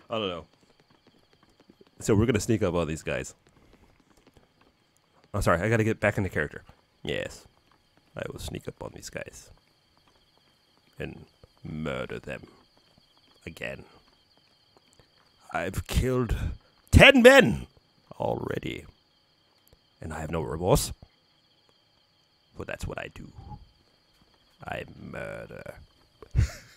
I don't know. So we're gonna sneak up on these guys. I'm sorry, I gotta get back into character. Yes, I will sneak up on these guys and murder them again. I've killed 10 men already, and I have no remorse. Well, that's what I do. I murder.